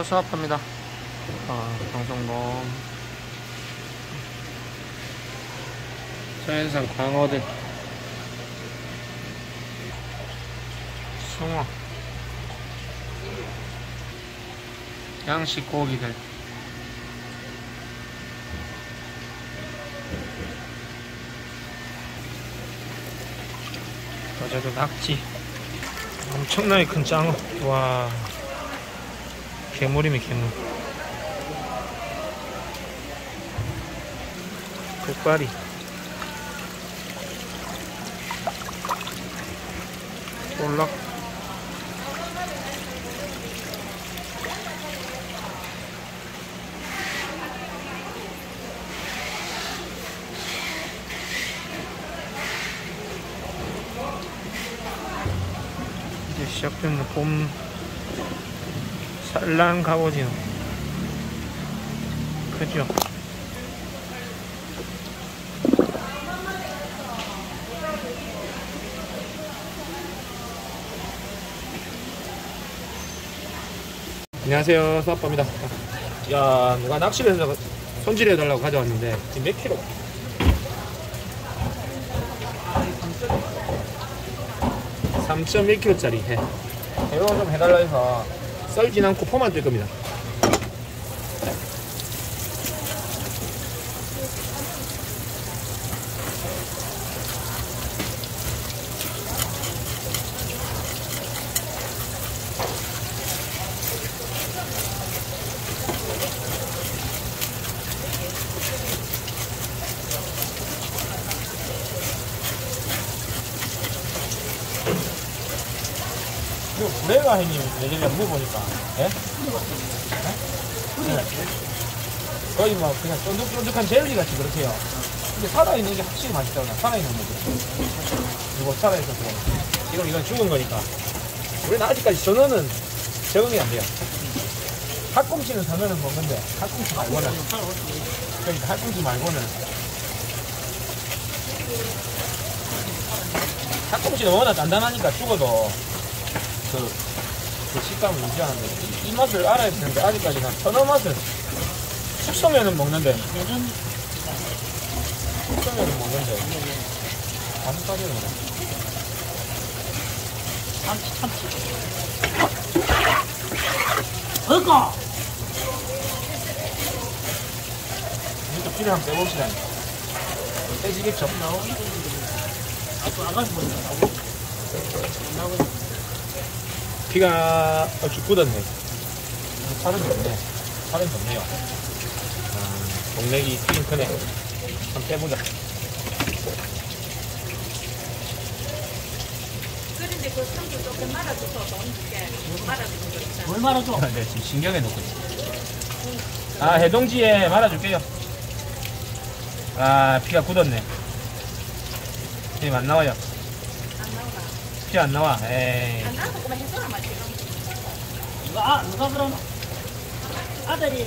수확합니다. 방송돔, 자연산 광어들, 숭어, 양식 고기들, 어제도 낙지, 엄청나게 큰 짱어. 와, 괴물이네 괴물. 국발이, 볼락, 이제 시작되는 봄 산란 갑오징어. 크죠? 안녕하세요, 수아빠입니다. 야, 누가 낚시를 해서 손질해달라고 가져왔는데 지금 몇 킬로? 3.1kg짜리 해. 이거 좀 해달라 해서 썰진 않고 포만 뜰 겁니다. 이거 브레가 형님 예전에 물어보니까, 예? 거의 뭐 그냥 쫀득쫀득한 젤리 같이 그렇게요. 근데 살아있는 게 확실히 맛있다고요. 살아있는 거죠. 이거 살아있어서 지금 이건 죽은 거니까. 우리는 아직까지 전어는 적응이 안 돼요. 핫꿈치는 전어는 먹는데 핫꿈치 말고는, 그러니까 핫꿈치 말고는, 핫꿈치는 워낙 단단하니까 죽어도 그 식감을 유지하는데 이 맛을 알아야 되는데 아직까지 난 전어 맛을 숙성면은 먹는데 가슴살이는 뭐야? 참치 어이구 이것도 피를 한번 빼봅시다. 빼지겠죠? 아가씨 보니까 나오고 피가 얼추 굳었네. 살은 좋네. 살은 좋네요. 동맥이 핑 크네. 한번 빼보자. 그런데 그 참도 조금 말아줘서 돈 줄게. 말아주면 좋잖아. 뭘 말아줘? 네, 지금 신경에 넣고 있어. 해동지에 말아줄게요. 피가 굳었네. 지금 안 나와요. 안 나오나? 피 안 나와. 에이. 안 나와서 그만 해줘라 말 지금. 누가 그러나? 아들이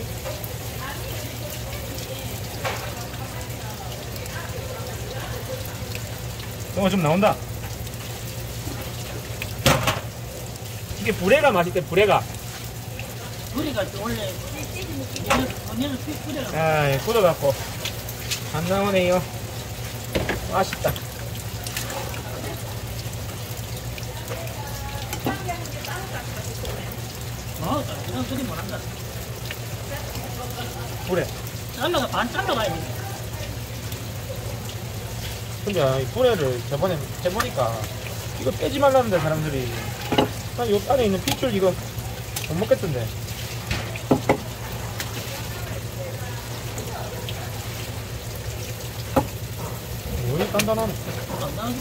좀 나온다. 이게 불에가 맛있대, 불에가. 우리가 원래 언니는 뿌려가 아, 굳어갖고 안 나오네요. 아쉽다. 그런 소리 못한다. 불에. 잘라가 반 잘라가야 돼. 근데 이 불에를 저번에 해보니까 이거 빼지 말라는데 사람들이. 요 안에 있는 핏줄 이거 못 먹겠던데. 왜 단단하네. 안 나오지?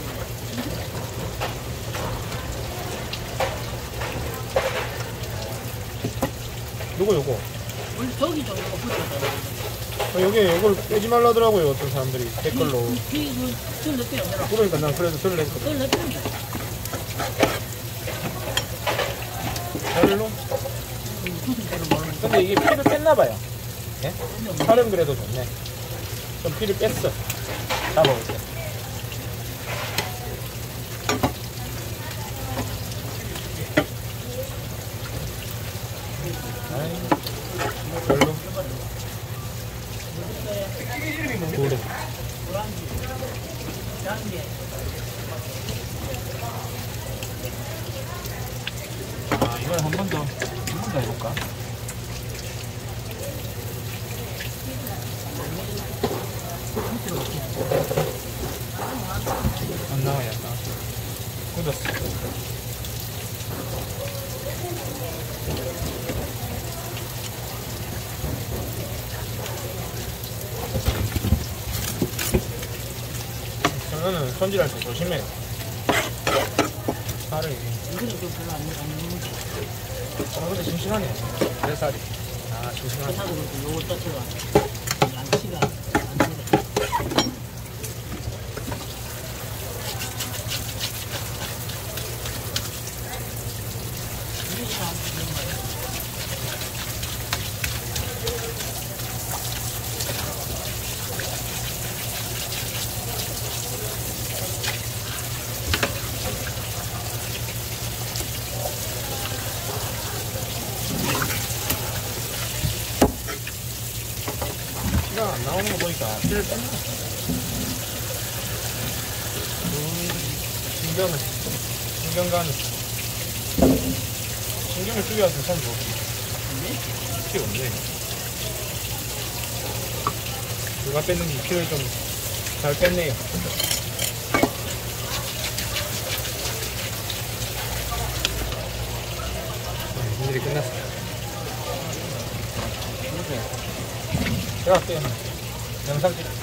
요거. 원래 저기 좀 이거 뿌려야 여기 이걸 빼지 말라더라고요, 어떤 사람들이 댓글로. 덜 넣게요. 그러니까 난 그래서 절을 했거든. 덜 넣게. 별로? 근데 이게 피를 뺐나봐요. 예? 살은 그래도 좋네. 좀 피를 뺐어. 잡아볼 때. 아이. 양계. 아, 이걸 한 번 더 해볼까? 안 나와요, 안 나와. 굳었어. 저는 손질할 때 조심해요. 살을 이거는 좀 별로 안 먹는데. 근데 싱싱하네. 내 살이. 아, 싱싱하네. 그렇다고 그렇고 요거 자체가 양치가 안 되네. 이게 참 좋은 말이야. 피가 안 나오는 거 보니까 피를 뺐네. 신경을 죽여서 참 좋고. 피 없네. 누가 뺐는지 피를 좀 잘 뺐네요. 일이 끝났어요. 제가 할게요. 영상 찍.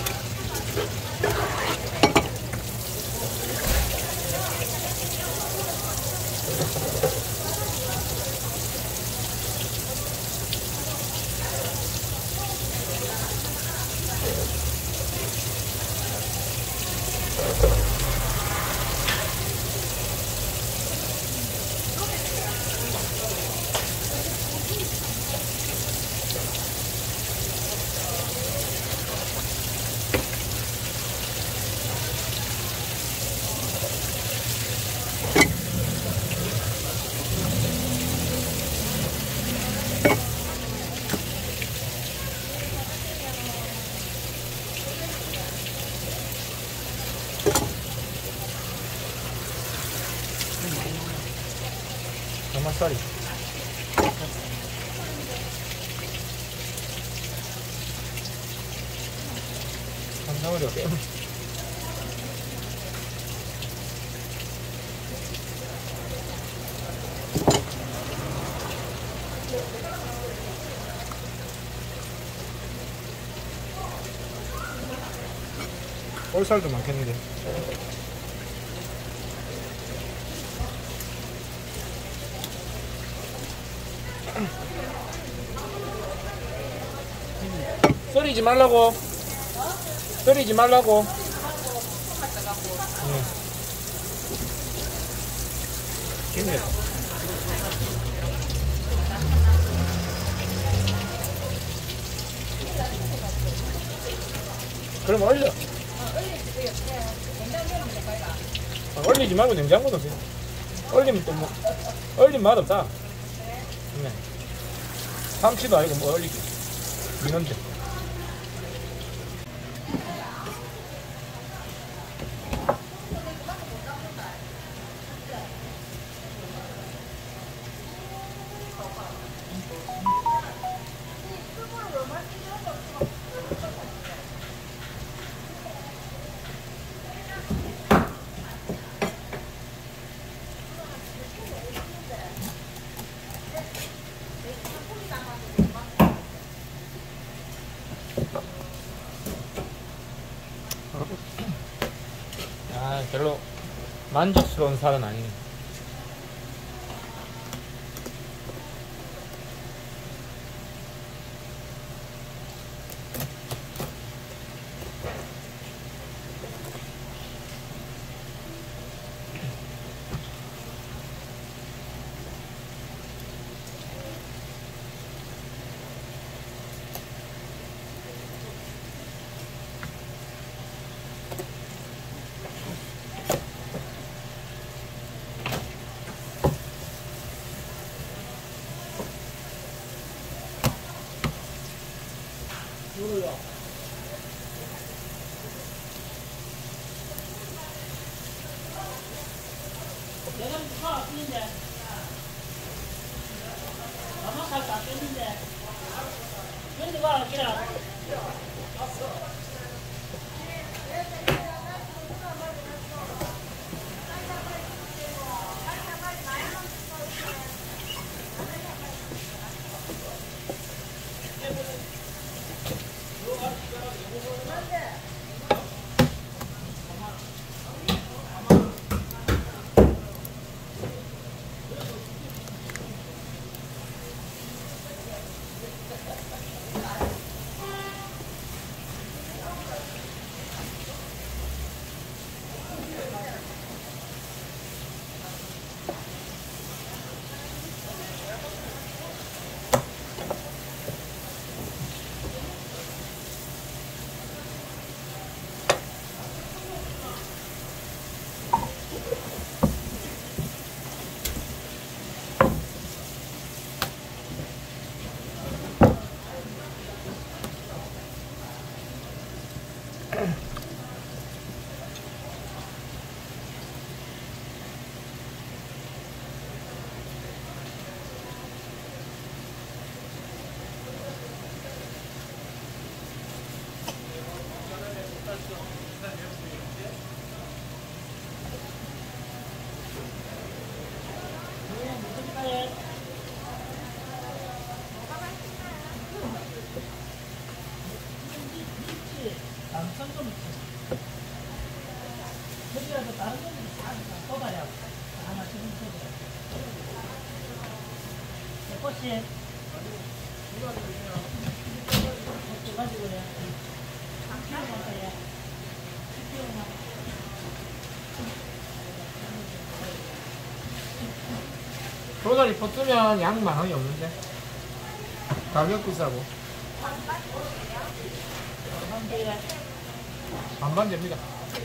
가마살이. 한 덩어리가 빼. 볼살도 많겠는데. 썰이지 말라고. 썰이지 말라고. 네. 김에. 그럼 얼려. 얼리지 말고 냉장고 넣으세요. 얼리면 또 뭐, 얼리면 맛없다. 네. 참치도 아니고 뭐 얼리기. 민원데. 아, 별로 만족스러운 살은 아니네. 내가 차 아끼는데. 나만 살거 아끼는데. 근데 와, 아끼라. 다른 건 떠봐야 하나 지금 꽃이 가지고 그래. 도다리 퍼뜨면 양 많이 없는데 가격 비싸고 반반 됩니다.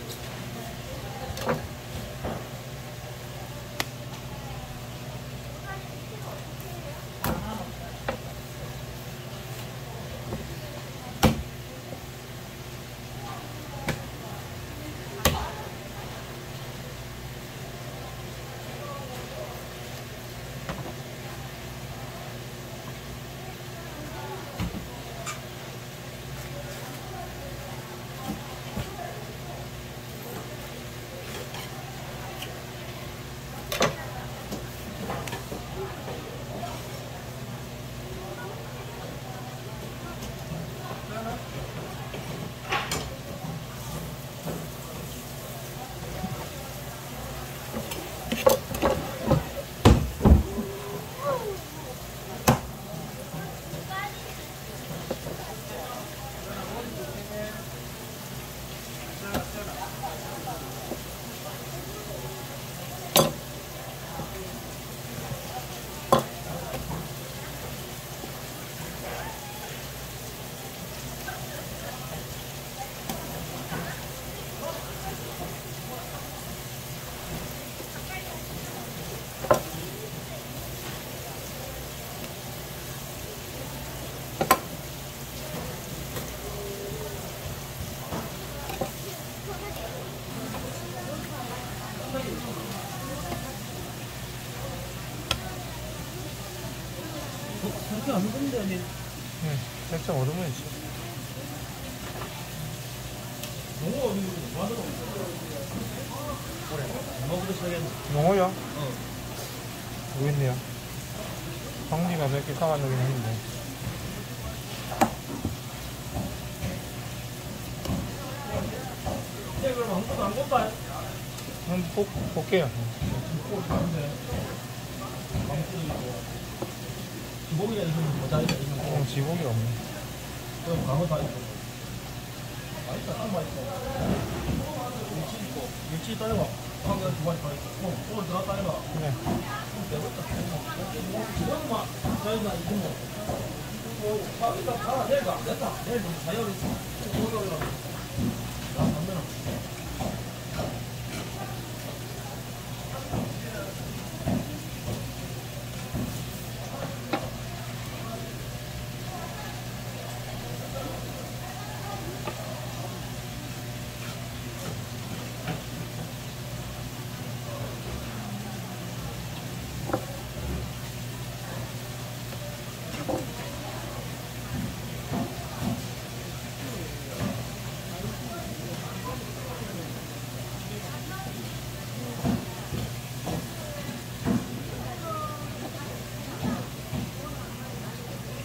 그렇게 안 먹는데 언니. 살짝 얼음은 있어. 너무 어디 맞아. 그래. 먹으러 시작했네. 농어야? 모르겠네요. 방지가 몇 개 사가려긴 했는데. 네, 그럼 아무것도 안 먹봐. 한번 볼게요. 꼭 다른데. 방풀이고. 기복이라 있으면 뭐 다 있어. 지복이 없네. 그럼 강어 다 있고. 맛있다, 딱 맛있어. 밀치 있고, 밀치 따려봐. 방금 두 마리 다 있고. 오늘 들어갔다 해봐. 그래. 배고프다. 이건 막, 저희가 이거 뭐, 일단 다 내일 안 된다. 내일 좀 자연이 고기 올라가. 나 담배나.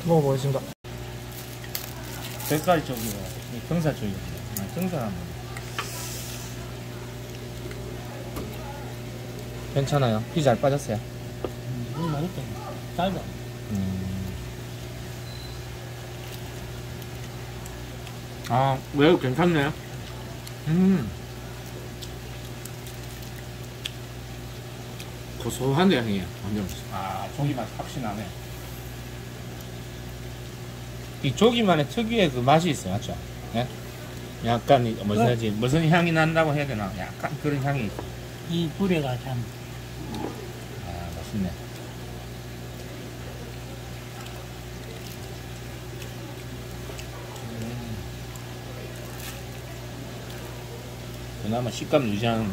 먹어보겠습니다. 뱃살 쪽이고 등살 쪽이고. 등살 한번. 괜찮아요. 피 잘 빠졌어요. 이거 맛있다. 짧아. 아, 매우 괜찮네요. 고소한데요, 형님. 완전. 아, 조기 맛 확실히 나네. 이 조기만의 특유의 그 맛이 있어요, 맞죠? 예? 약간, 무슨 향이 난다고 해야 되나? 약간 그런 향이 있어. 이 뿌리가 참. 아, 맛있네. 그나마 식감 유지하는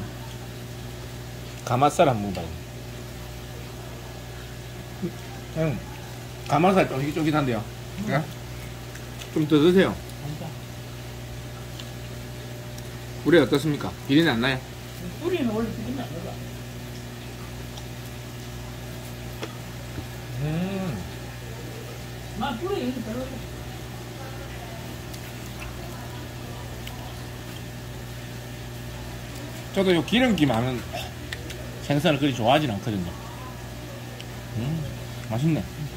가마살 한번 먹어봐요. 형, 가마살 쫄깃쫄깃한데요? 예? 좀 더 드세요. 진짜. 물에 어떻습니까? 비린내 안 나요? 뿌리는 원래 뿌리는 안 나가. 난 뿌리 이렇게 별로. 저도 요 기름기 많은 생선을 그리 좋아하진 않거든요. 맛있네.